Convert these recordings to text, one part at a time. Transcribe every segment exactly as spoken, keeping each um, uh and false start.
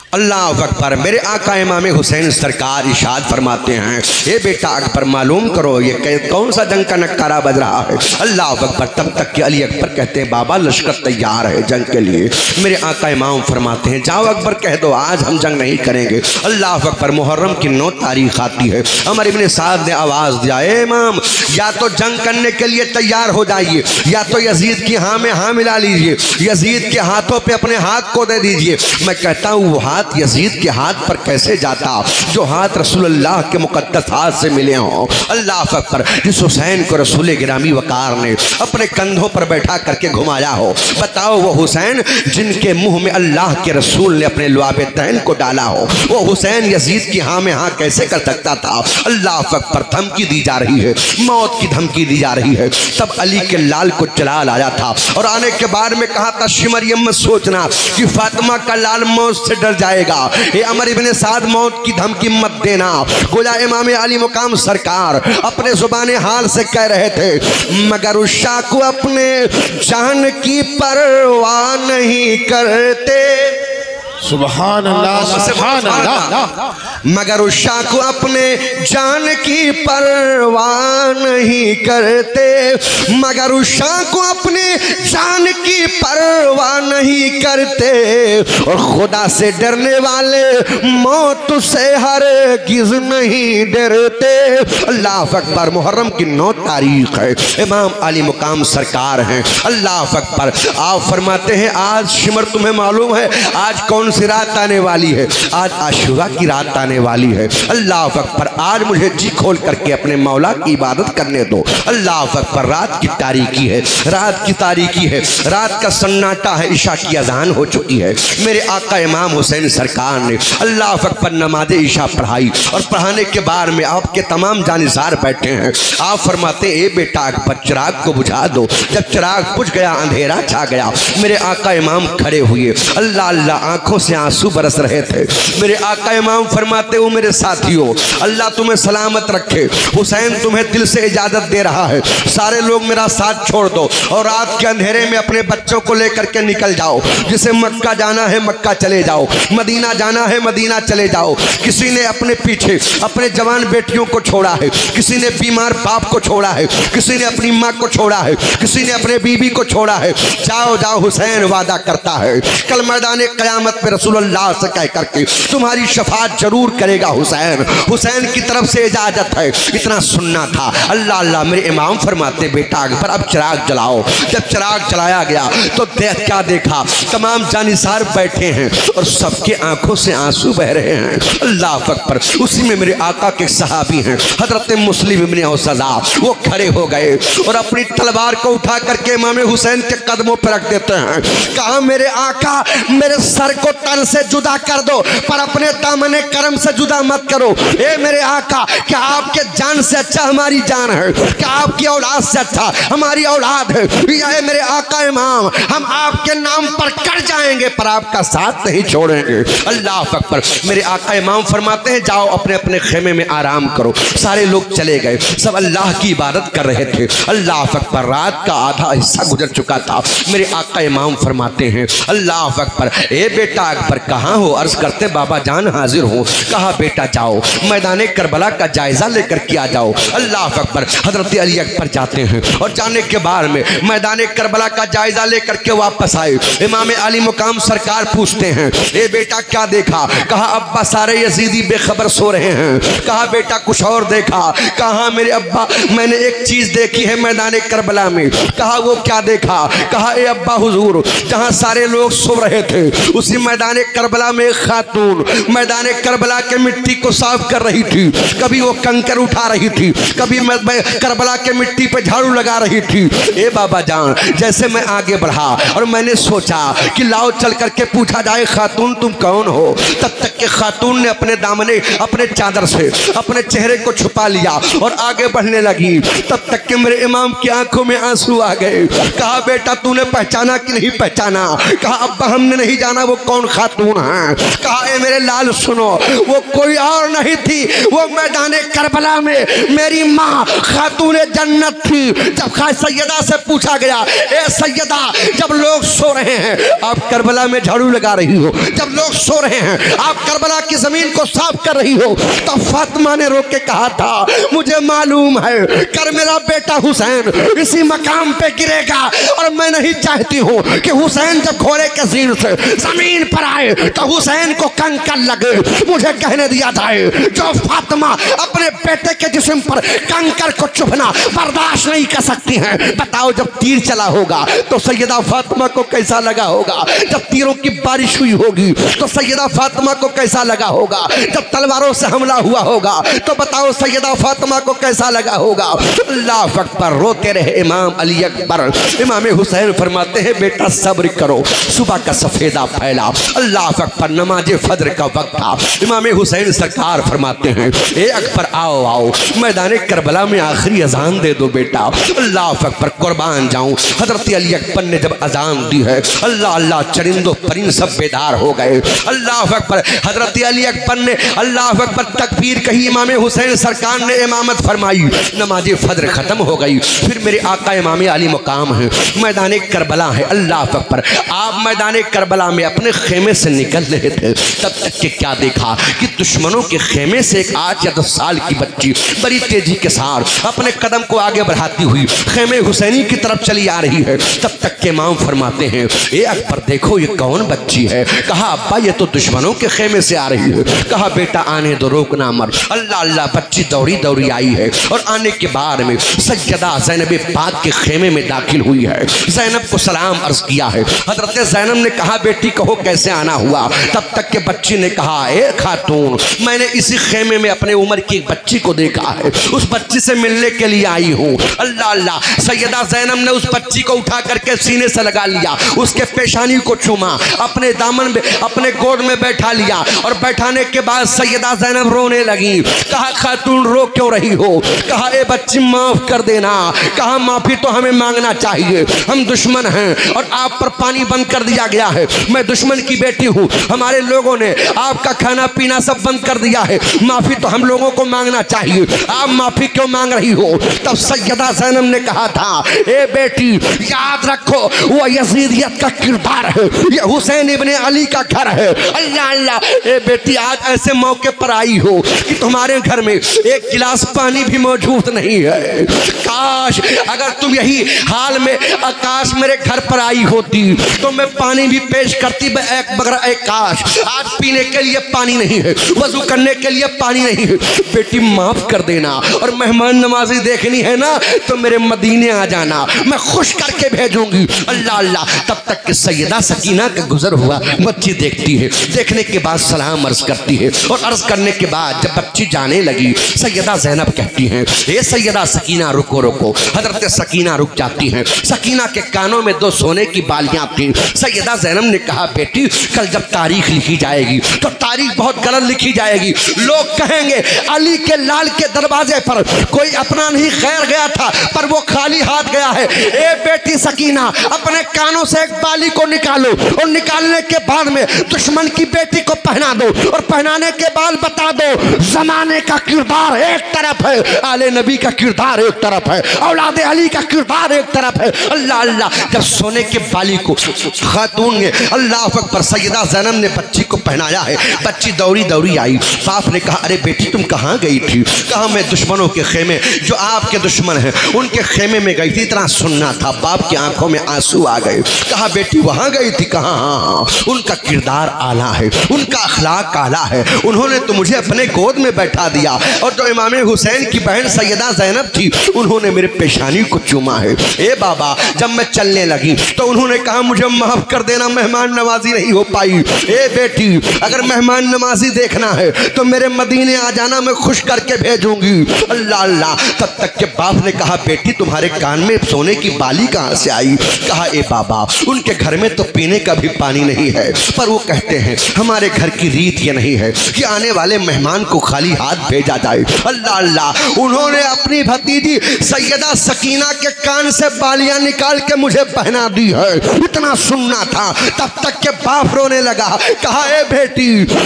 अल्लाह अकबर। मेरे आका इमाम हुसैन सरकार इरशाद फरमाते हैं, ये बेटा अकबर मालूम करो ये कौन सा जंग का नक्कारा बज रहा है। अल्लाह अकबर। तब तक कि अली अकबर कहते हैं बाबा लश्कर तैयार है जंग के लिए। मेरे आका इमाम फरमाते हैं जाओ अकबर कह दो आज हम जंग नहीं करेंगे। अल्लाह अकबर। मुहर्रम की नौ तारीख आती है। अमर इब्ने साद ने आवाज़ दिया, ए इमाम या तो जंग करने के लिए तैयार हो जाइए या तो यजीद की हाँ में हाँ मिला लीजिए, यजीद के हाथों पे अपने हाथ को दे दीजिए। मैं कहता हूँ वो हाथ यजीद के हाथ पर कैसे जाता जो हाथ रसूलुल्लाह के मुकद्दस हाथ से मिले हों। अल्लाह अकबर। जिस हुसैन को रसूल गिरामी वकार ने अपने कंधों पर बैठा करके घुमाया हो, बताओ वो हुसैन जिनके मुंह में अल्लाह के रसूल ने अपने लुआबे तैन को डाला हो, वो हुसैन यजीद की हाँ में हाँ कैसे कर सकता था। अल्लाह अकबर। धमकी दी जा रही है, मौत की धमकी दी जा रही है। तब अली के लाल को जलाल आया था और आने के बाद में कहा था शिमरियम मत सोचना कि फातिमा का लाल मौत से डर जाएगा। ये अमर इब्ने साद मौत की धमकी मत देना। गोया इमाम अली मुकाम सरकार अपने जुबान हाल से कह रहे थे मगर उस शाह को अपने जान की परवाह नहीं करते। सुभान अल्लाह सुभान अल्लाह। मगर उस शाह को अपने जान की परवाह नहीं करते, मगर उस शाह को अपने जान की परवाह नहीं करते और खुदा से डरने वाले मौत से हरगिज़ नहीं डरते। अल्लाह अकबर। मुहर्रम की नौ तारीख है। इमाम अली मुकाम सरकार हैं। अल्लाह अकबर। आप फरमाते हैं आज शिमर तुम्हें मालूम है आज कौन सी रात आने वाली है? आज आशूरा की रात आने वाली है। अल्लाह अकबर। आज मुझे जी खोल करके अपने मौला की इबादत करने दो। अल्लाह अकबर। रात की तारीकी है, रात की तारीकी है, रात का सन्नाटा है, इशा की अजान हो चुकी है। मेरे आका इमाम हुसैन सरकार ने अल्लाह अकबर नमाज इशा पढ़ाई और पढ़ाने के बाद में आपके तमाम जानिसार बैठे हैं। आप फरमाते ए बेटा अकबर चिराग को बुझा दो। जब चिराग बुझ गया अंधेरा छा गया। मेरे आका इमाम खड़े हुए, अल्लाह अल्लाह आंखों से आंसू बरस रहे थे। मेरे आका इमाम फरमाते हो मेरे साथियों अल्लाह तुम्हें सलामत रखे, हुसैन तुम्हें दिल से इजाजत दे रहा है, सारे लोग मेरा साथ छोड़ दो और रात के अंधेरे में अपने बच्चों को लेकर के निकल जाओ। जिसे मक्का जाना है मक्का चले जाओ, मदीना जाना है मदीना चले जाओ। किसी ने अपने पीछे अपने जवान बेटियों को छोड़ा है, किसी ने बीमार बाप को छोड़ा है, किसी ने अपनी माँ को छोड़ा है, किसी ने अपने बीबी को छोड़ा है। जाओ जाओ हुसैन वादा करता है कल मैदान क़यामत में रसूलुल्लाह से कह करके तुम्हारी शफाअत जरूर करेगा हुसैन। हुसैन की तरफ से इजाजत है। इतना सुनना था। अल्लाह अल्लाह। मेरे इमाम फरमाते बेटा अकबर अब चिराग जलाओ। जब चिराग जलाया गया तो देख क्या देखा तमाम जानिसार बैठे हैं और सबके आंखों से आंसू बह रहे हैं। अल्लाह अकबर। उसी में मेरे आका के सहाबी हैं हजरत मुस्लिम इब्ने औसज़ा, वो खड़े हो गए और अपनी तलवार को उठा करके इमाम हुसैन के कदमों पर रख देते हैं। कहा मेरे आका मेरे सर को तन से जुदा कर दो पर अपने दामने करम से जुदा मत करो। ए मेरे आका क्या आपके जान से अच्छा हमारी जान है? क्या आपकी औलाद से अच्छा हमारी औलाद है? ये मेरे आका इमाम हम आपके नाम पर कर जाएंगे पर आपका साथ नहीं छोड़ेंगे। अल्लाह अकबर। मेरे आका इमाम फरमाते हैं जाओ अपने अपने खेमे में आराम करो। सारे लोग चले गए, सब अल्लाह की इबादत कर रहे थे। अल्लाह अकबर। रात का आधा हिस्सा गुजर चुका था। मेरे आका इमाम फरमाते हैं अल्लाह अकबर। ए बेटा अकबर कहाँ हो? अर्ज करते बाबा जान हाजिर हो। कहा बेटा जाओ मैदान करबला का जायजा लेकर के आ जाओ। अल्लाह अकबर। हजरत अली अकबर जाते हैं और जाने के बाद में मैदान करबला का जायजा लेकर के वापस आए। इमाम अली मुकाम सरकार पूछते हैं ए बेटा क्या देखा? कहा अब्बा सारे यजीदी बेखबर सो रहे हैं। कहा बेटा कुछ और देखा? कहा मेरे अब्बा मैंने एक चीज देखी है मैदान करबला में। कहा वो क्या देखा? कहा ए अब्बा हुजूर जहाँ सारे लोग सो रहे थे उसी मैदान करबला में एक खातून मैदान करबला के मिट्टी को साफ कर रही थी। कभी वो कंकर उठा रही थी, कभी करबला के मिट्टी पे झाड़ू लगा रही थी। ए बाबा जान जैसे मैं आगे बढ़ा और मैंने सोचा कि लाओ चल करके पूछा जाए खातून तुम कौन हो, तब तक के खातून ने अपने दामने अपने चादर से अपने चेहरे को छुपा लिया और आगे बढ़ने लगी। तब तक के मेरे इमाम की आंखों में आंसू आ गए। कहा बेटा तूने पहचाना कि नहीं पहचाना? कहा अब्बा हमने नहीं जाना वो कौन खातून है। कहा ए मेरे लाल सुनो वो कोई और नहीं थी, वो मैदान करबला में मेरी माँ खातून जन्नत थी। जब खास सैयदा से पूछा गया, ए सैयदा जब लोग सो रहे हैं आप करबला में झाड़ू लगा रही हो, जब लोग सो रहे हैं आप करबला की जमीन को साफ कर रही हो, तब फातिमा ने रोक के कहा था मुझे मालूम है कर मेरा बेटा हुसैन इसी मकाम पे गिरेगा और मैं नहीं चाहती हूँ कि हुसैन जब घोड़े के सिर से जमीन पर आए तो हुसैन को कंकर लगे। मुझे कहने दिया जाए जो फातिमा अपने बेटे के जिस्म पर कंकर को चुभना बर्दाश्त नहीं कर सकती हैं, बताओ जब तीर चला होगा तो सैयदा फातिमा को कैसा लगा होगा, जब तीरों की बारिश हुई होगी तो सैयदा फातिमा को कैसा लगा होगा, जब तलवारों से हमला हुआ होगा तो बताओ सैयदा फातिमा को कैसा लगा होगा। अल्लाह अकबर। रोते रहे इमाम अली अकबर। इमाम हुसैन फरमाते हैं बेटा सब्र करो, सुबह का सफेदा फैला। अल्लाह अकबर। नमाज फजर का वक्त था। इमाम हुसैन सरकार फरमाते हैं ए अकबर आओ आओ मैदान करबला में आखिरी अजान दे दो बेटा। अल्लाह अकबर। कुर्बान जाऊं हजरत अली अकबर ने जब अजान दी है अल्लाह अल्लाह चरिंदो परिंद सब बेदार हो गए। अल्लाह अकबर। हजरत अली अकबर ने अल्लाह अकबर तकबीर कही, इमाम हुसैन सरकार ने इमामत फरमाई, नमाज फजर खत्म हो गई। फिर मेरे आका इमाम अली मुकाम है, मैदान करबला है। अल्लाह अकबर। आप मैदान करबला में अपने खेमे से निकल रहे थे, तब तक के क्या देखा कि दुश्मनों के खेमे से एक आठ या दस साल की बच्ची बड़ी तेजी के साथ अपने कदम को आगे बढ़ाती हुई खेमे हुसैनी की तरफ चली आ रही है। तब तक के इमाम फरमाते हैं ए अकबर देखो ये कौन बच्ची है। कहा अब्बा ये तो दुश्मनों के खेमे से आ रही है। कहा बेटा आने दो, रोकना मत। अल्लाह अल्लाह बच्ची दौड़ी दौड़ी आई है और आने के बाद में सैयदा ज़ैनब पाक के खेमे में दाखिल हुई है। ज़ैनब को सलाम अर्ज किया है। हजरत ज़ैनब ने कहा बेटी कहो कैसे आना हुआ। तब तक के बच्ची ने कहा ए खातून मैंने इसी खेमे में अपने उम्र की एक बच्ची को देखा है, उस बच्ची से मिलने के लिए आई हूँ। अल्लाह अल्लाह। सैयदा ज़ैनब ने उस बच्ची को उठा करके सीने से लगा लिया, उसके पेशानी को चूमा, अपने दामन में अपने गोद में बैठा लिया और बैठाने के बाद सैयदा ज़ैनब रोने लगी। कहा खातून रो क्यों रही हो। कहा ए बच्ची माफ कर देना। कहा माफी तो हमें मांगना चाहिए, हम दुश्मन हैं और आप पर पानी बंद कर दिया गया है, मैं दुश्मन की बेटी हूँ, हमारे लोगों ने आपका खाना पीना सब बंद कर दिया है, माफी तो हम लोगों को मांगना चाहिए, आप माफी क्यों मांग रही हो। तब सैयदा ज़ैनब ने कहा था ए बेटी याद रखो वो यजीदियत का किरदार है, ये हुसैन इब्ने अली का घर है। अल्लाह अल्लाह। ए बेटी आज ऐसे मौके पर आई हो कि तुम्हारे घर में एक गिलास पानी भी मौजूद नहीं है। काश अगर तुम यही हाल में आकाश मेरे घर पर आई होती तो मैं पानी भी पेश करती। एक बगैर एक काश आज पीने के लिए पानी नहीं है, वजू करने के लिए पानी नहीं है। बेटी माफ कर देना और मेहमान नवाजी देखनी है ना तो मेरे मदीने आ जाना, मैं खुश करके भेजूंगी। अल्लाह अल्लाह। तब तक कि सैयदा सकीना का गुजर हुआ, बच्ची देखती है, देखने के बाद सलाम अर्ज करती है और अर्ज करने के बाद जब बच्ची जाने लगी सैयदा ज़ैनब कहती हैं ए सैयदा सकीना रुको रुको। हजरत सकीना रुक जाती हैं। सकीना के कानों में दो सोने की बालियां थी। सैयदा ज़ैनब ने कहा बेटी कल जब तारीख लिखी जाएगी तो तारीख बहुत गलत लिखी जाएगी, लोग कहेंगे अली के लाल के दरवाजे पर कोई अपना नहीं खैर गया था पर वो खाली हाथ गया है। ए बेटी सकीना अपने कानों से एक बाली को निकालो और निकालने के बाद में दुश्मन की बेटी को पहना दो और पहनाने के बाद बता दो जमाने का किरदार एक तरफ है, आले नबी का किरदार एक तरफ है, औलाद अली का किरदार एक तरफ है। अल्लाह अल्लाह। जब सोने के बाली को खातून ने अल्लाह अकबर सैयदा ज़ैनब ने बच्ची को पहनाया है, बच्ची दौड़ी दौड़ी आई। बाप ने कहा अरे बेटी तुम कहाँ गई थी। कहा मैं दुश्मनों के खेमे जो आपके दुश्मन हैं उनके खेमे में गई थी। इतना सुनना था, बाप की आंखों में आंसू आ गए। कहा बेटी वहाँ गई थी। कहा हाँ हाँ। उनका किरदार आला है, उनका अखलाक आला है, उन्होंने तो मुझे अपने गोद में बैठा दिया और जो इमाम हुसैन की बहन सैयदा ज़ैनब थी उन्होंने मेरे पेशानी को चूमा है। ए बाबा जब मैं चलने लगी तो उन्होंने कहा मुझे माफ कर देना, मेहमान नवाजी नहीं हो पाई। ए बेटी अगर मेहमान नवाजी देखना है तो मेरे मदीने आ जाना, मैं खुश करके भेजूंगी। अल्लाह अल्लाह। तब तक के बाप ने कहा बेटी तुम्हारे कान में सोने की बाली कहाँ से आई। कहा ए बाबा उनके घर में तो पीने का भी पानी नहीं है, पर वो कहते हैं हमारे घर की रीत ये नहीं है कि आने वाले मेहमान को खाली हाथ भेजा जाए। अल्लाह अल्लाह। उन्होंने अपनी भतीजी सैयदा सकीना के कान से बालियां निकाल के मुझे पहना दी है। इतना सुनना था। तब तक के बाप रोने लगा। कहा ए बेटी उन्होंने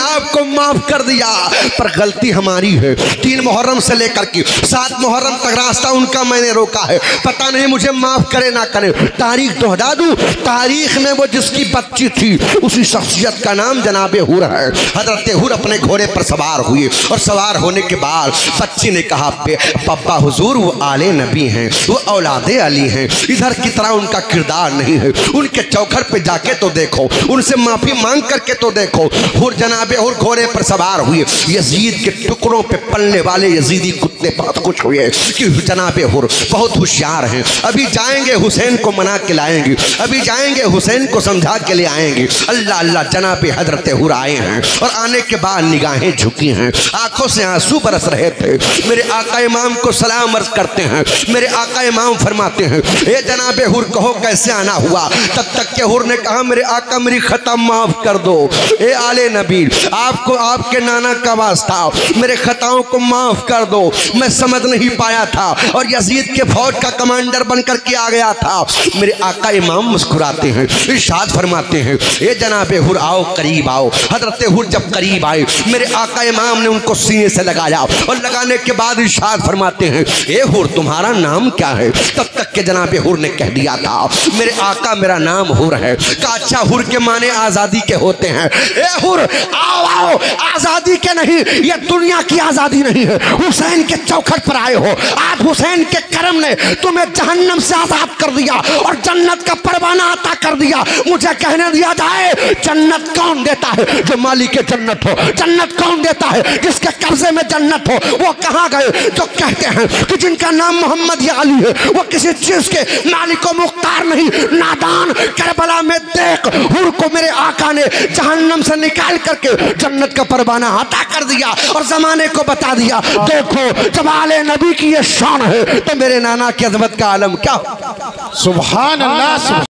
आपको माफ कर दिया, पर गलती हमारी है। तीन मुहर्रम से लेकर के सात मुहर्रम तक रास्ता उनका मैंने रोका है, पता नहीं मुझे माफ करे ना करे। तारीख दोहरा दूं, तारीख में वो जिसकी बच्ची थी उसी शख्सियत का नाम जनाबे हुर है। हजरत हुर अपने घोड़े पर सवार हुए और सवार होने के बाद बच्ची ने कहा, पप्पा हुजूर वो आले नबी हैं, वो औलादे अली हैं, इधर की तरह उनका किरदार नहीं है। उनके चौखट पे जाके तो देखो, उनसे माफी मांग करके तो देखो। हुर जनाबे हुर घोड़े पर सवार हुए। यजीद के टुकड़ों पे पलने वाले यजीदी कुत्ते बहुत खुश हुए कि जनाबे हुर बहुत होशियार हैं, अभी जाएंगे हुसैन को मना के लाएंगे, अभी जाएंगे हुसैन को समझा के ले आएंगे। अल्लाह अल्लाह जनाबे हजरत हुर आए हैं और आने के बाद निगाहें झुकी हैं, आंखों से आंसू बरस रहे थे। मेरे आका इमाम को सलाम अर्ज करते हैं। मेरे आका इमाम फरमाते हैं, ए जनाबे हुर कहो कैसे आना हुआ। तब तक के हुर ने कहा, मेरे आका मेरी खता माफ कर दो। ए आले नबी, आपको आपके नाना का वास्ता, मेरे खताओं को माफ कर दो, मैं समझ नहीं पाया था और यजीद के फौज का कमांडर बनकर के आ गया था। मेरे आका इमाम मुस्कुराते हैं, इरशाद फरमाते हैं, ए जनाबे हुर आओ करीब आओ। हजरत हुर जब करीब आए, मेरे आका इमाम ने उनको सीने से लगाया और लगाने के बाद इरशाद फरमाते हैं, ए हुर तुम्हारा नाम क्या है। तब तक के जनाबे हुर ने कह दिया था, मेरे आका मेरा नाम हुर है। कहा अच्छा, हुर के माने आजादी के होते हैं। ए हुर आओ आओ, आजादी के नहीं, ये दुनिया की आजादी नहीं है, हुसैन के चौखट पर आए हो। आज हुसैन के करम ने तुम्हें जहन्नम से आजाद कर दिया और जन्नत का परवाना अता कर दिया। मुझे कहने दिया जाए, जन्नत कौन देता है? जो मालिक जन्नत हो। जन्नत कौन देता है? जिसके कब्जे में जन्नत हो। वो कहाँ गए जो कहते हैं कि जिनका नाम मोहम्मद या अली है, वो किसी चीज के मालिक व मुख्तार नहीं। नादान, करबला में देख, हुर को मेरे आका ने जहन्नम से निकाल करके जन्नत का परवाना अता कर दिया और जमाने को बता दिया, देखो जब आले नबी की ये शान है तो मेरे नाना की अजमत का आलम क्या। सुभान अल्लाह।